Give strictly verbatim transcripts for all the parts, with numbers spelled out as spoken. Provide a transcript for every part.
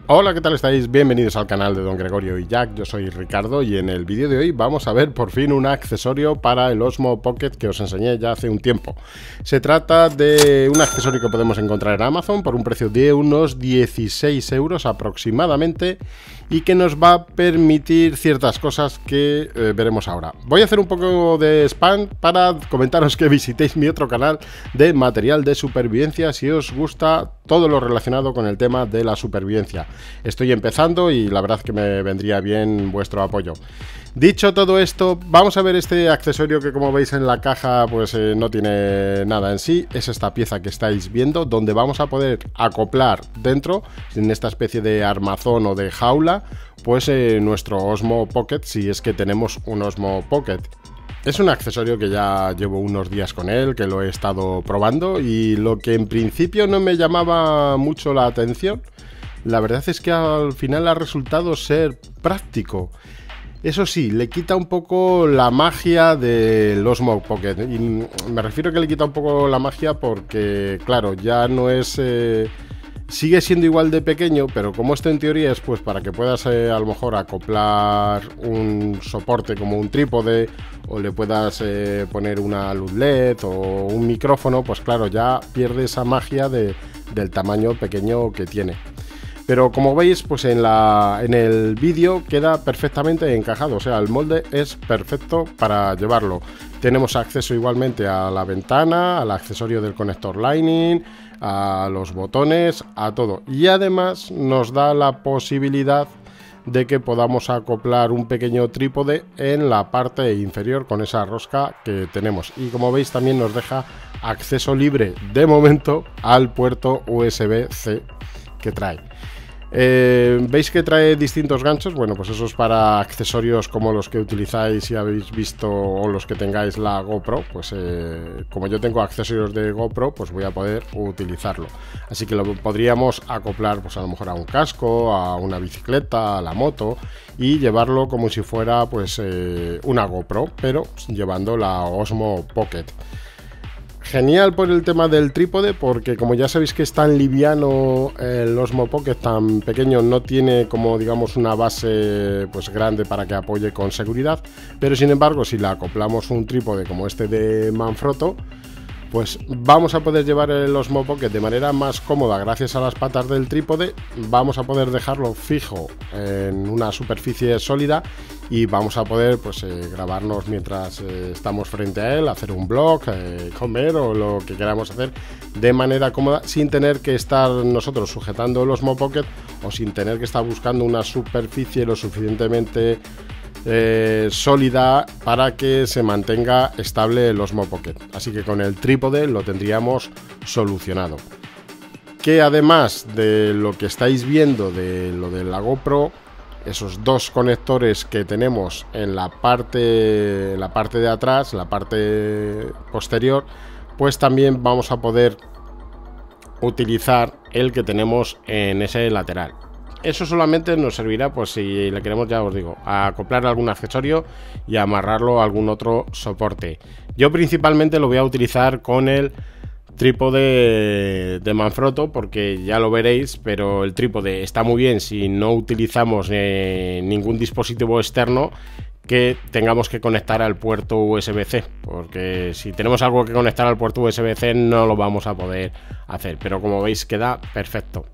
Hola, ¿qué tal estáis? Bienvenidos al canal de Don Gregorio y Jack, yo soy Ricardo y en el vídeo de hoy vamos a ver por fin un accesorio para el Osmo Pocket que os enseñé ya hace un tiempo. Se trata de un accesorio que podemos encontrar en Amazon por un precio de unos dieciséis euros aproximadamente y que nos va a permitir ciertas cosas que eh, veremos ahora. Voy a hacer un poco de spam para comentaros que visitéis mi otro canal de material de supervivencia si os gusta todo lo relacionado con el tema de la supervivencia. Estoy empezando y la verdad que me vendría bien vuestro apoyo. Dicho todo esto, vamos a ver este accesorio que, como veis en la caja, pues eh, no tiene nada en sí. Es esta pieza que estáis viendo, donde vamos a poder acoplar dentro, en esta especie de armazón o de jaula, pues eh, nuestro Osmo Pocket, si es que tenemos un Osmo Pocket. Es un accesorio que ya llevo unos días con él, que lo he estado probando, y lo que en principio no me llamaba mucho la atención, la verdad es que al final ha resultado ser práctico. Eso sí, le quita un poco la magia del Osmo Pocket. Y me refiero a que le quita un poco la magia porque, claro, ya no es... Eh, sigue siendo igual de pequeño, pero como esto en teoría es pues para que puedas eh, a lo mejor acoplar un soporte como un trípode, o le puedas eh, poner una luz L E D o un micrófono, pues claro, ya pierde esa magia de, del tamaño pequeño que tiene. Pero como veis, pues en, la, en el vídeo queda perfectamente encajado, o sea, el molde es perfecto para llevarlo. Tenemos acceso igualmente a la ventana, al accesorio del conector Lightning, a los botones, a todo. Y además nos da la posibilidad de que podamos acoplar un pequeño trípode en la parte inferior con esa rosca que tenemos. Y como veis también nos deja acceso libre de momento al puerto U S B C que trae. Eh, ¿Veis que trae distintos ganchos? Bueno, pues eso es para accesorios como los que utilizáis si habéis visto, o los que tengáis la GoPro. Pues eh, como yo tengo accesorios de GoPro, pues voy a poder utilizarlo. Así que lo podríamos acoplar pues a lo mejor a un casco, a una bicicleta, a la moto, y llevarlo como si fuera pues eh, una GoPro, pero llevando la Osmo Pocket. Genial por el tema del trípode, porque como ya sabéis que es tan liviano el Osmo Pocket, tan pequeño, no tiene como digamos una base pues grande para que apoye con seguridad, pero sin embargo si le acoplamos un trípode como este de Manfrotto, pues vamos a poder llevar el Osmo Pocket de manera más cómoda gracias a las patas del trípode. Vamos a poder dejarlo fijo en una superficie sólida y vamos a poder pues eh, grabarnos mientras eh, estamos frente a él, hacer un vlog, eh, comer o lo que queramos hacer de manera cómoda, sin tener que estar nosotros sujetando el Osmo Pocket o sin tener que estar buscando una superficie lo suficientemente Eh, sólida para que se mantenga estable el Osmo Pocket. Así que con el trípode lo tendríamos solucionado. Que además de lo que estáis viendo de lo de la GoPro, esos dos conectores que tenemos en la parte, la parte de atrás, la parte posterior, pues también vamos a poder utilizar el que tenemos en ese lateral. Eso solamente nos servirá pues si le queremos, ya os digo, a acoplar algún accesorio y amarrarlo a algún otro soporte. Yo principalmente lo voy a utilizar con el trípode de Manfrotto, porque ya lo veréis, pero el trípode está muy bien si no utilizamos eh, ningún dispositivo externo que tengamos que conectar al puerto U S B C, porque si tenemos algo que conectar al puerto U S B C no lo vamos a poder hacer, pero como veis queda perfecto.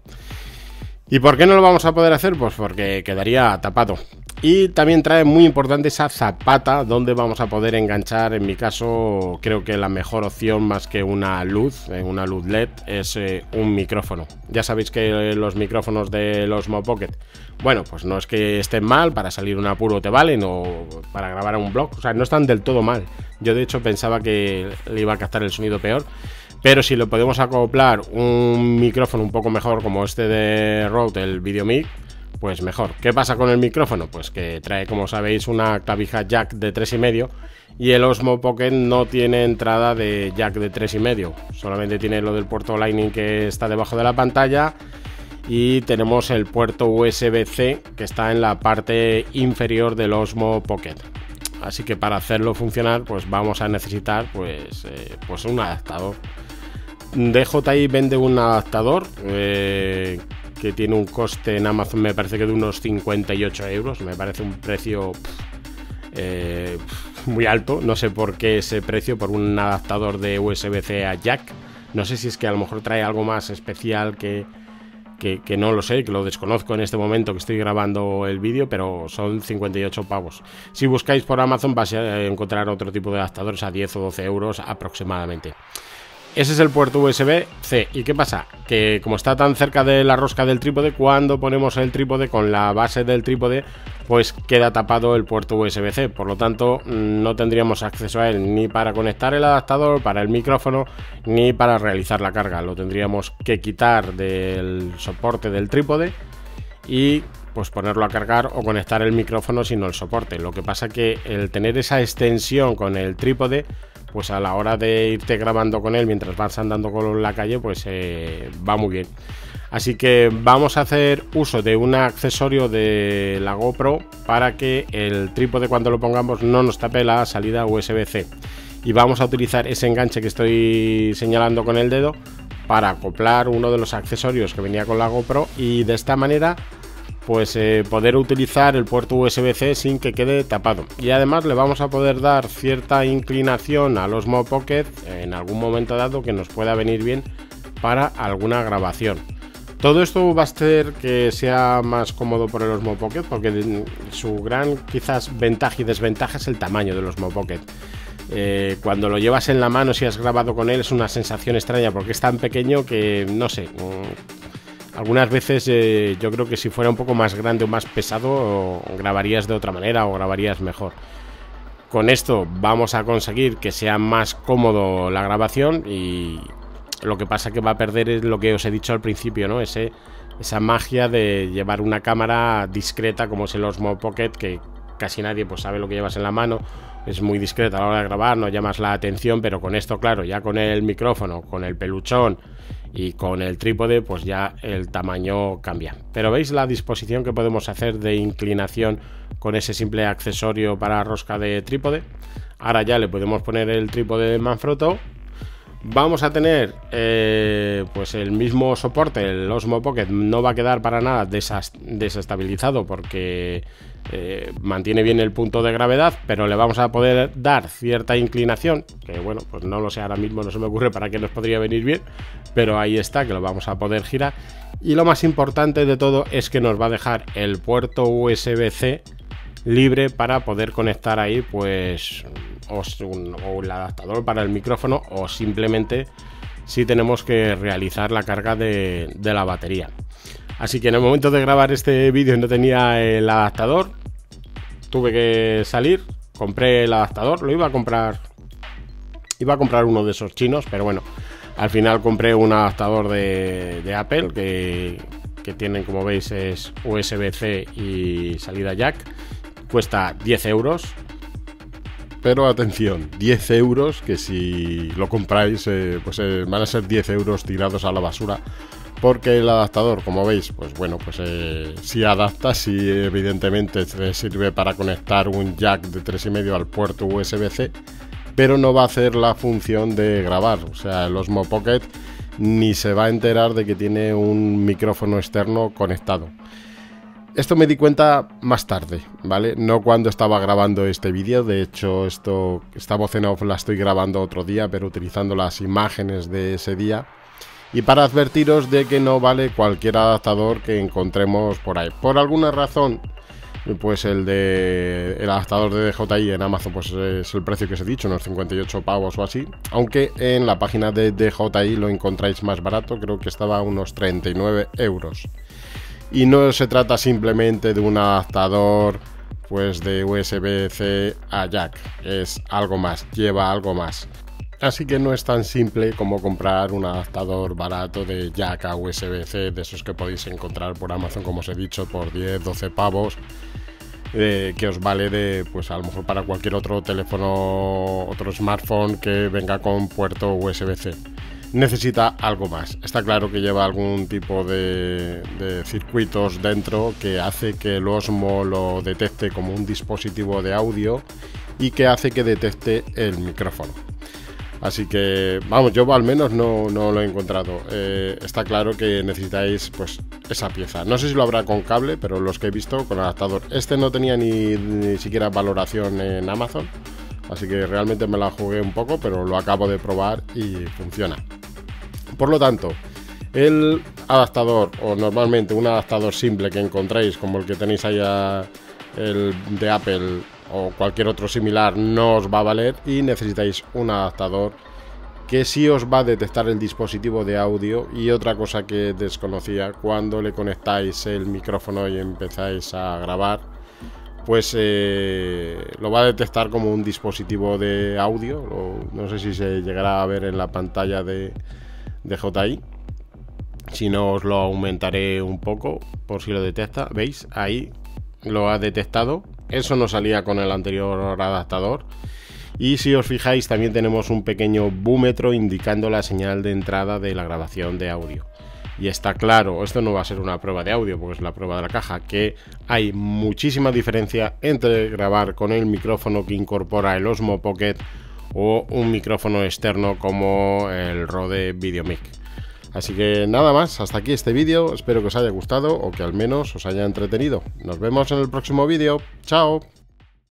¿Y por qué no lo vamos a poder hacer? Pues porque quedaría tapado. Y también trae muy importante esa zapata donde vamos a poder enganchar, en mi caso creo que la mejor opción más que una luz, una luz L E D, es eh, un micrófono. Ya sabéis que los micrófonos del Osmo Pocket, bueno, pues no es que estén mal, para salir un apuro te valen, o para grabar un vlog, o sea, no están del todo mal. Yo de hecho pensaba que le iba a captar el sonido peor, pero si le podemos acoplar un micrófono un poco mejor como este de Rode, el VideoMic, pues mejor. ¿Qué pasa con el micrófono? Pues que trae, como sabéis, una clavija jack de tres y medio y el Osmo Pocket no tiene entrada de jack de tres y medio, solamente tiene lo del puerto Lightning que está debajo de la pantalla, y tenemos el puerto U S B C que está en la parte inferior del Osmo Pocket. Así que para hacerlo funcionar pues vamos a necesitar pues, eh, pues un adaptador. D J I vende un adaptador eh, que tiene un coste en Amazon, me parece que de unos cincuenta y ocho euros. Me parece un precio eh, muy alto. No sé por qué ese precio por un adaptador de U S B C a jack. No sé si es que a lo mejor trae algo más especial que, que, que no lo sé, que lo desconozco en este momento que estoy grabando el vídeo, pero son cincuenta y ocho pavos. Si buscáis por Amazon vais a encontrar otro tipo de adaptadores a diez o doce euros aproximadamente. Ese es el puerto U S B C. ¿Y qué pasa? Que como está tan cerca de la rosca del trípode, cuando ponemos el trípode con la base del trípode, pues queda tapado el puerto U S B C. Por lo tanto, no tendríamos acceso a él ni para conectar el adaptador, para el micrófono, ni para realizar la carga. Lo tendríamos que quitar del soporte del trípode y pues ponerlo a cargar o conectar el micrófono sino el soporte. Lo que pasa que el tener esa extensión con el trípode, pues a la hora de irte grabando con él mientras vas andando con la calle, pues eh, va muy bien. Así que vamos a hacer uso de un accesorio de la GoPro para que el trípode cuando lo pongamos no nos tape la salida U S B C. Y vamos a utilizar ese enganche que estoy señalando con el dedo para acoplar uno de los accesorios que venía con la GoPro y de esta manera pues eh, poder utilizar el puerto U S B C sin que quede tapado. Y además le vamos a poder dar cierta inclinación al Osmo Pocket en algún momento dado que nos pueda venir bien para alguna grabación. Todo esto va a hacer que sea más cómodo por el Osmo Pocket, porque su gran quizás ventaja y desventaja es el tamaño del Osmo Pocket. Eh, cuando lo llevas en la mano, si has grabado con él, es una sensación extraña porque es tan pequeño que no sé. Algunas veces eh, yo creo que si fuera un poco más grande o más pesado grabarías de otra manera o grabarías mejor. Con esto vamos a conseguir que sea más cómodo la grabación y lo que pasa que va a perder es lo que os he dicho al principio, ¿no? Ese, esa magia de llevar una cámara discreta como es el Osmo Pocket, que casi nadie pues sabe lo que llevas en la mano. Es muy discreta a la hora de grabar, no llamas la atención, pero con esto, claro, ya con el micrófono, con el peluchón y con el trípode, pues ya el tamaño cambia. Pero veis la disposición que podemos hacer de inclinación con ese simple accesorio para rosca de trípode. Ahora ya le podemos poner el trípode de Manfrotto. Vamos a tener eh, pues el mismo soporte, el Osmo Pocket no va a quedar para nada desas desestabilizado porque eh, mantiene bien el punto de gravedad, pero le vamos a poder dar cierta inclinación, que bueno, pues no lo sé ahora mismo, no se me ocurre para qué nos podría venir bien, pero ahí está, que lo vamos a poder girar. Y lo más importante de todo es que nos va a dejar el puerto U S B C libre para poder conectar ahí pues o, un, o el adaptador para el micrófono o simplemente si tenemos que realizar la carga de, de la batería. Así que en el momento de grabar este vídeo no tenía el adaptador, tuve que salir, compré el adaptador, lo iba a comprar iba a comprar uno de esos chinos, pero bueno, al final compré un adaptador de, de Apple que, que tienen, como veis, es U S B C y salida jack. Cuesta diez euros, pero atención, diez euros que si lo compráis eh, pues eh, van a ser diez euros tirados a la basura, porque el adaptador, como veis, pues bueno, pues eh, sí adapta, sí evidentemente sirve para conectar un jack de tres y medio al puerto U S B C, pero no va a hacer la función de grabar. O sea, el Osmo Pocket ni se va a enterar de que tiene un micrófono externo conectado. Esto me di cuenta más tarde, ¿vale? No cuando estaba grabando este vídeo. De hecho, esto, esta voz en off la estoy grabando otro día, pero utilizando las imágenes de ese día. Y para advertiros de que no vale cualquier adaptador que encontremos por ahí. Por alguna razón, pues el de el adaptador de D J I en Amazon pues es el precio que os he dicho, unos cincuenta y ocho pavos o así. Aunque en la página de D J I lo encontráis más barato, creo que estaba a unos treinta y nueve euros. Y no se trata simplemente de un adaptador pues de U S B C a jack, es algo más, lleva algo más. Así que no es tan simple como comprar un adaptador barato de jack a U S B C, de esos que podéis encontrar por Amazon, como os he dicho, por diez, doce pavos, eh, que os vale de, pues a lo mejor para cualquier otro teléfono, otro smartphone que venga con puerto U S B C. Necesita algo más. Está claro que lleva algún tipo de, de circuitos dentro que hace que el Osmo lo detecte como un dispositivo de audio y que hace que detecte el micrófono. Así que, vamos, yo al menos no, no lo he encontrado. Eh, está claro que necesitáis pues esa pieza. No sé si lo habrá con cable, pero los que he visto con adaptador. Este no tenía ni, ni siquiera valoración en Amazon, así que realmente me la jugué un poco, pero lo acabo de probar y funciona. Por lo tanto, el adaptador, o normalmente un adaptador simple que encontréis, como el que tenéis allá, el de Apple o cualquier otro similar, no os va a valer y necesitáis un adaptador que sí os va a detectar el dispositivo de audio. Y otra cosa que desconocía, cuando le conectáis el micrófono y empezáis a grabar, pues eh, lo va a detectar como un dispositivo de audio. O, no sé si se llegará a ver en la pantalla de, de J I. Si no, os lo aumentaré un poco por si lo detecta. ¿Veis? Ahí lo ha detectado. Eso no salía con el anterior adaptador. Y si os fijáis, también tenemos un pequeño búmetro indicando la señal de entrada de la grabación de audio. Y está claro, esto no va a ser una prueba de audio porque es la prueba de la caja, que hay muchísima diferencia entre grabar con el micrófono que incorpora el Osmo Pocket o un micrófono externo como el Rode VideoMic. Así que nada más, hasta aquí este vídeo. Espero que os haya gustado o que al menos os haya entretenido. Nos vemos en el próximo vídeo. ¡Chao!